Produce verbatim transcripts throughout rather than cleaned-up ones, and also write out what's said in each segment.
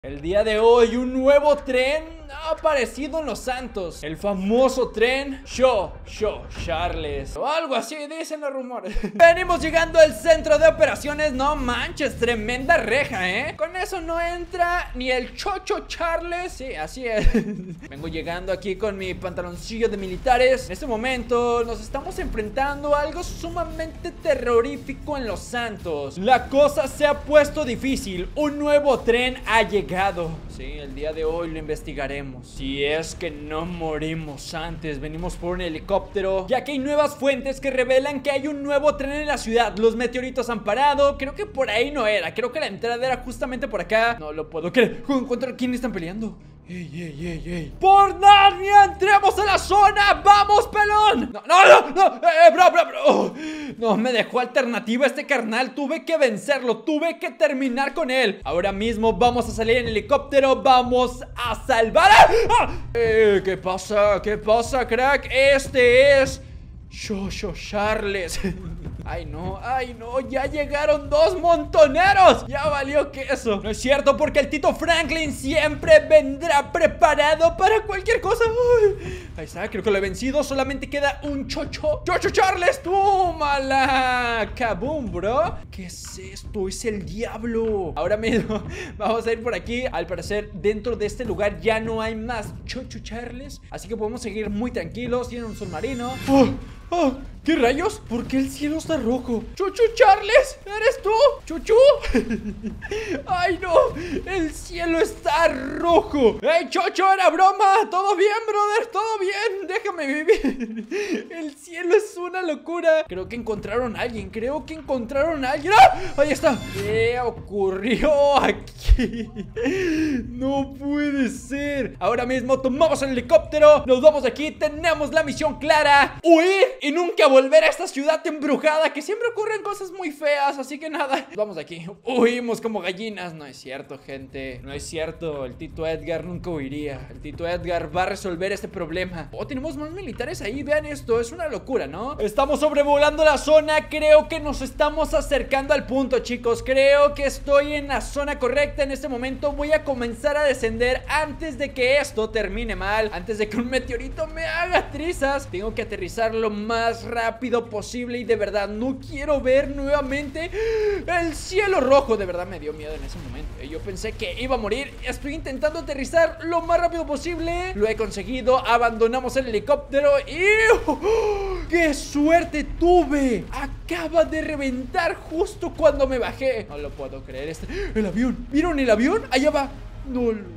El día de hoy un nuevo tren ha aparecido en Los Santos. El famoso tren Show, Show, Charles o algo así dicen los rumores. Venimos llegando al centro de operaciones. No manches, tremenda reja, ¿eh? Con eso no entra ni el Chocho Charles. Sí, así es. Vengo llegando aquí con mi pantaloncillo de militares. En este momento nos estamos enfrentando a algo sumamente terrorífico en Los Santos. La cosa se ha puesto difícil. Un nuevo tren ha llegado. Sí, el día de hoy lo investigaremos. Si es que no morimos antes. Venimos por un helicóptero, ya que hay nuevas fuentes que revelan que hay un nuevo tren en la ciudad. Los meteoritos han parado. Creo que por ahí no era. Creo que la entrada era justamente por acá. No lo puedo creer. ¿Contra quién están peleando? ¡Ey, ey, ey, ey! ¡Por Narnia! ¡Entremos a la zona! ¡Vamos, pelón! ¡No, no, no! no. ¡Eh, bro, bro, bro! Oh, no me dejó alternativa este carnal. Tuve que vencerlo. Tuve que terminar con él. Ahora mismo vamos a salir en helicóptero. Vamos a salvar a... ¡Ah! Eh, ¿Qué pasa? ¿Qué pasa, crack? Este es... Shosho Charles. Ay no, ay no, ya llegaron dos montoneros. Ya valió queso. No es cierto, porque el Tito Franklin siempre vendrá preparado para cualquier cosa. Ay, ahí está, creo que lo he vencido. Solamente queda un Chocho Chocho Charles, tómala. Kaboom, bro. ¿Qué es esto? Es el diablo. Ahora mismo vamos a ir por aquí. Al parecer dentro de este lugar ya no hay más Chocho Charles, así que podemos seguir muy tranquilos. Tiene un submarino. Oh, oh, ¿qué rayos? ¿Por qué el cielo está rojo? ¡Chuchu Charles! ¿Eres tú? ¡Chuchu! ¡Ay, no! ¡El cielo está rojo! ¡Ey, Chocho! ¡Era broma! ¡Todo bien, brother! ¡Todo bien! ¡Déjame vivir! El cielo es una locura. Creo que encontraron a alguien. Creo que encontraron a alguien. ¡Ah! ¡Ahí está! ¿Qué ocurrió aquí? No puede ser. Ahora mismo tomamos el helicóptero. Nos vamos de aquí. Tenemos la misión clara. ¡Huir! Y nunca volver a esta ciudad embrujada, que siempre ocurren cosas muy feas. Así que nada, vamos de aquí. Huimos como gallinas. No es cierto, gente. No es cierto. El Tito Edgar nunca huiría. El Tito Edgar va a resolver este problema. Oh, tenemos más militares ahí. Vean esto, es una locura, ¿no? Estamos sobrevolando la zona. Creo que nos estamos acercando al punto, chicos. Creo que estoy en la zona correcta en este momento. Voy a comenzar a descender antes de que esto termine mal. Antes de que un meteorito me haga trizas. Tengo que aterrizar lo más rápido posible. Y de verdad no quiero ver nuevamente el cielo rojo. De verdad me dio miedo en ese momento. Yo pensé que iba a morir. Estoy intentando aterrizar lo más rápido posible. Lo he conseguido. Abandonamos el helicóptero y... ¡oh! ¡Qué suerte tuve! Acaba de reventar justo cuando me bajé. No lo puedo creer. Este... El avión. ¿Vieron el avión? Allá va. No lo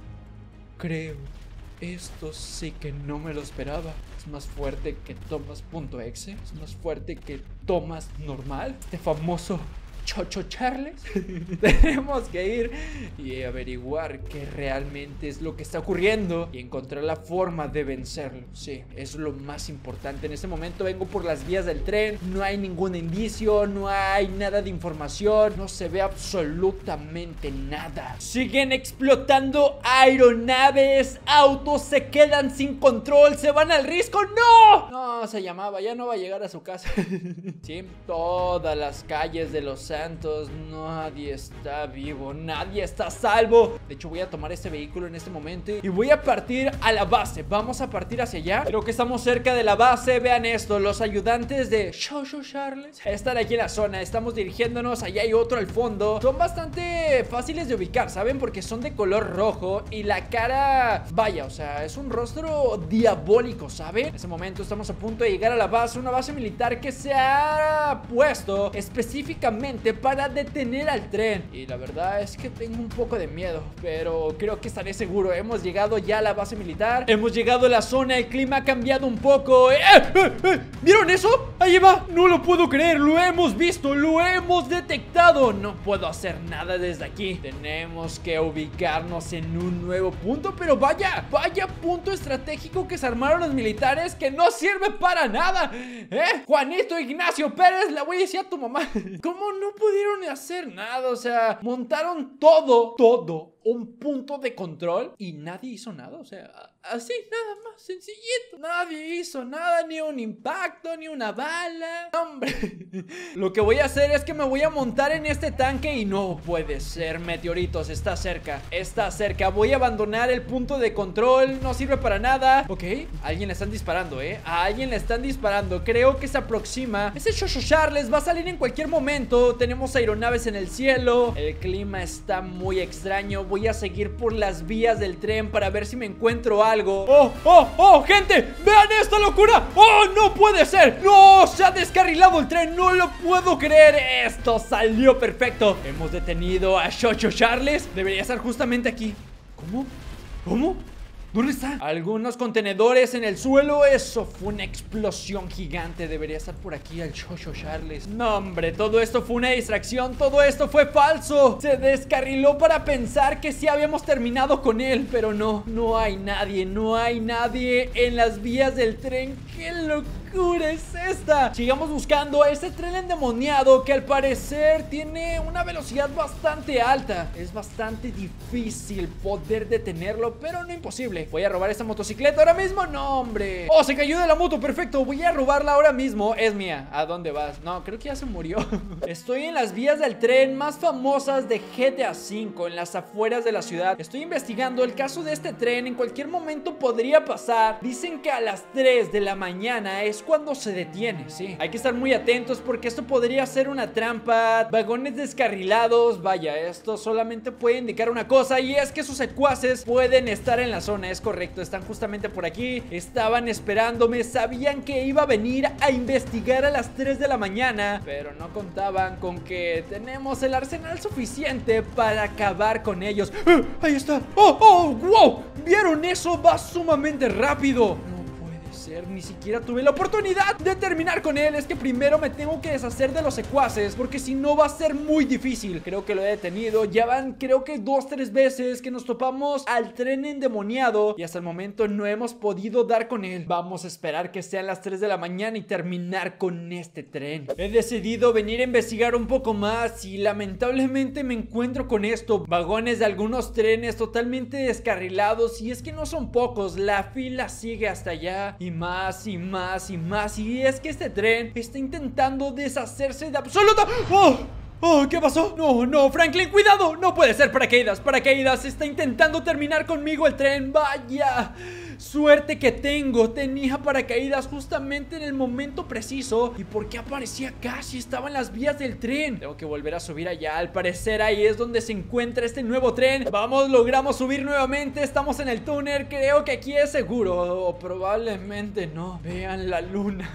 creo. Esto sí que no me lo esperaba. Es más fuerte que Thomas.exe. Es más fuerte que Thomas normal. Este famoso Chocho Charles. Tenemos que ir y averiguar qué realmente es lo que está ocurriendo y encontrar la forma de vencerlo. Sí, es lo más importante. En este momento vengo por las vías del tren. No hay ningún indicio, no hay nada de información. No se ve absolutamente nada. Siguen explotando aeronaves. Autos se quedan sin control. Se van al risco. ¡No! No, se llamaba. Ya no va a llegar a su casa. Sí, todas las calles de Los Santos, nadie está vivo, nadie está a salvo. De hecho voy a tomar este vehículo en este momento y voy a partir a la base. Vamos a partir hacia allá. Creo que estamos cerca de la base. Vean esto, los ayudantes de Shosho Charles están aquí en la zona. Estamos dirigiéndonos, allá hay otro al fondo. Son bastante fáciles de ubicar, ¿saben? Porque son de color rojo y la cara, vaya, o sea, es un rostro diabólico, ¿saben? En ese momento estamos a punto de llegar a la base. Una base militar que se ha puesto específicamente para detener al tren. Y la verdad es que tengo un poco de miedo, pero creo que estaré seguro. Hemos llegado ya a la base militar. Hemos llegado a la zona. El clima ha cambiado un poco. ¡Eh, eh, eh! ¿Vieron eso? Ahí va. No lo puedo creer. Lo hemos visto. Lo hemos detectado. No puedo hacer nada desde aquí. Tenemos que ubicarnos en un nuevo punto. Pero vaya, vaya punto estratégico que se armaron los militares, que no sirve para nada. ¿Eh? Juanito Ignacio Pérez, le voy a decir a tu mamá. ¿Cómo no pudieron hacer nada? O sea, montaron todo, todo un punto de control y nadie hizo nada. O sea, así, nada más, sencillito. Nadie hizo nada, ni un impacto, ni una bala. Hombre, lo que voy a hacer es que me voy a montar en este tanque y no puede ser, meteoritos, está cerca, está cerca. Voy a abandonar el punto de control, no sirve para nada. Ok, a alguien le están disparando, eh. A alguien le están disparando, creo que se aproxima. Ese Shosho Charles va a salir en cualquier momento. Tenemos aeronaves en el cielo. El clima está muy extraño. Voy a seguir por las vías del tren para ver si me encuentro algo. ¡Oh, oh, oh! ¡Gente! ¡Vean esta locura! ¡Oh, no puede ser! ¡No! Se ha descarrilado el tren. ¡No lo puedo creer! Esto salió perfecto. Hemos detenido a Shosho Charles. Debería estar justamente aquí. ¿Cómo? ¿Cómo? ¿Dónde está? Algunos contenedores en el suelo. Eso fue una explosión gigante. Debería estar por aquí el Shosho Charles. No, hombre, todo esto fue una distracción. Todo esto fue falso. Se descarriló para pensar que sí habíamos terminado con él. Pero no, no hay nadie. No hay nadie en las vías del tren. ¡Qué locura es esta! Sigamos buscando a ese tren endemoniado que al parecer tiene una velocidad bastante alta. Es bastante difícil poder detenerlo, pero no imposible. Voy a robar esta motocicleta ahora mismo. No, hombre. Oh, se cayó de la moto. Perfecto. Voy a robarla ahora mismo. Es mía. ¿A dónde vas? No, creo que ya se murió. Estoy en las vías del tren más famosas de G T A cinco, en las afueras de la ciudad. Estoy investigando el caso de este tren. En cualquier momento podría pasar. Dicen que a las tres de la mañana es cuando se detiene. Sí, hay que estar muy atentos porque esto podría ser una trampa. Vagones descarrilados. Vaya, esto solamente puede indicar una cosa, y es que sus secuaces pueden estar en la zona. Es correcto, están justamente por aquí. Estaban esperándome, sabían que iba a venir a investigar a las tres de la mañana, pero no contaban con que tenemos el arsenal suficiente para acabar con ellos. ¡Ah! Ahí está. ¡Oh, oh, wow! ¿Vieron eso? Va sumamente rápido. Ni siquiera tuve la oportunidad de terminar con él. Es que primero me tengo que deshacer de los secuaces, porque si no va a ser muy difícil. Creo que lo he detenido. Ya van creo que dos, tres veces que nos topamos al tren endemoniado y hasta el momento no hemos podido dar con él. Vamos a esperar que sean las tres de la mañana y terminar con este tren. He decidido venir a investigar un poco más y lamentablemente me encuentro con esto. Vagones de algunos trenes totalmente descarrilados, y es que no son pocos. La fila sigue hasta allá y más y más y más. Y es que este tren está intentando deshacerse de absoluta... ¡Oh! ¡Oh! ¿Qué pasó? No, no, Franklin, cuidado. No puede ser paracaídas. Paracaídas está intentando terminar conmigo el tren. Vaya suerte que tengo. Tenía paracaídas justamente en el momento preciso. ¿Y por qué aparecía acá si estaba en las vías del tren? Tengo que volver a subir allá. Al parecer ahí es donde se encuentra este nuevo tren. Vamos, logramos subir nuevamente. Estamos en el túnel. Creo que aquí es seguro. O probablemente no. Vean la luna.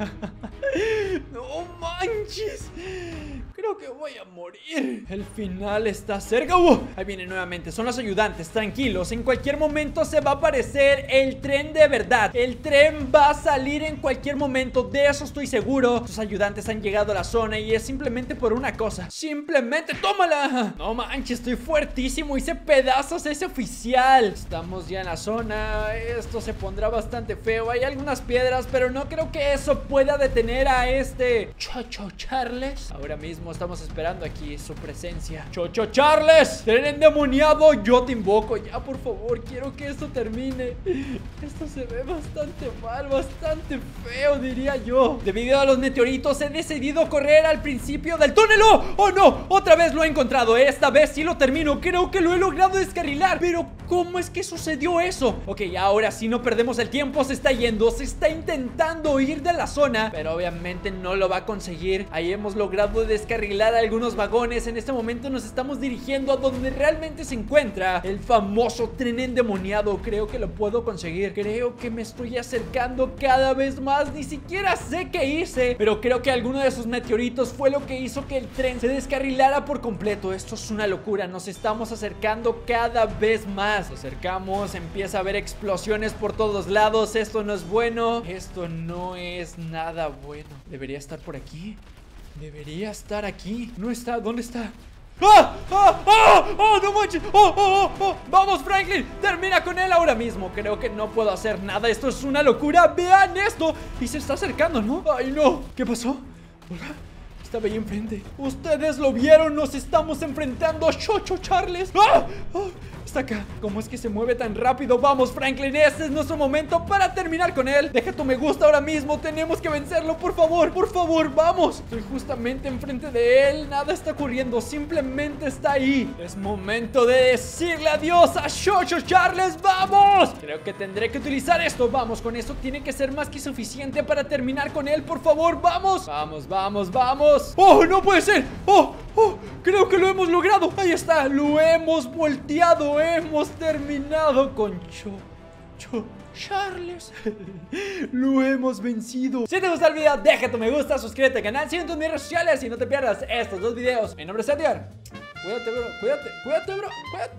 No manches. Creo que voy a morir. El final está cerca. ¡Uh! Ahí viene nuevamente. Son los ayudantes. Tranquilos. En cualquier momento se va a aparecer el tren de verdad. El tren va a salir en cualquier momento. De eso estoy seguro. Los ayudantes han llegado a la zona y es simplemente por una cosa. Simplemente tómala. No manches, estoy fuertísimo. Hice pedazos a ese oficial. Estamos ya en la zona. Esto se pondrá bastante feo. Hay algunas piedras, pero no creo que eso pueda detener a este Shosho Charles. Ahora mismo estamos esperando aquí su presencia. Shosho Charles, tren endemoniado, yo te invoco. Ya, por favor, quiero que esto termine. Esto se ve bastante mal, bastante feo, diría yo. Debido a los meteoritos he decidido correr al principio del túnel. ¡Oh! ¡Oh, no! Otra vez lo he encontrado. Esta vez sí lo termino. Creo que lo he logrado descarrilar. Pero ¿cómo es que sucedió eso? Ok, ahora sí no perdemos el tiempo. Se está yendo, se está intentando ir de la zona, pero obviamente no lo va a conseguir. Ahí hemos logrado descarrilar algunos vagones. En este momento nos estamos dirigiendo a donde realmente se encuentra el famoso tren endemoniado. Creo que lo puedo conseguir. Creo que me estoy acercando cada vez más. Ni siquiera sé qué hice, pero creo que alguno de esos meteoritos fue lo que hizo que el tren se descarrilara por completo. Esto es una locura. Nos estamos acercando cada vez más. Nos acercamos, empieza a haber explosiones por todos lados. Esto no es bueno. Esto no es nada bueno. Debería estar por aquí. Debería estar aquí. No está. ¿Dónde está? ¡Ah! ¡Ah! ¡Ah! ¡Oh, no manches! ¡Oh, oh, oh, oh! ¡Vamos, Franklin! ¡Termina con él ahora mismo! Creo que no puedo hacer nada. Esto es una locura. ¡Vean esto! Y se está acercando, ¿no? ¡Ay, no! ¿Qué pasó? ¿Hola? Estaba ahí enfrente. Ustedes lo vieron. Nos estamos enfrentando a Shosho Charles. ¡Ah! ¡Ah! Está hasta acá. ¿Cómo es que se mueve tan rápido? Vamos, Franklin, este es nuestro momento para terminar con él. Deja tu me gusta ahora mismo. Tenemos que vencerlo, por favor, por favor, vamos. Estoy justamente enfrente de él. Nada está ocurriendo, simplemente está ahí. Es momento de decirle adiós a Shosho Charles. ¡Vamos! Creo que tendré que utilizar esto. Vamos, con esto tiene que ser más que suficiente para terminar con él, por favor, vamos. Vamos, vamos, vamos. ¡Oh, no puede ser! ¡Oh! ¡Oh! Creo que lo hemos logrado. Ahí está, lo hemos volteado. Hemos terminado con Cho Cho Charles. Lo hemos vencido. Si te gustó el video, deja tu me gusta, suscríbete al canal, sígueme en mis redes sociales y no te pierdas estos dos videos. Mi nombre es Edgar. Cuídate, bro, cuídate, cuídate, bro, cuídate.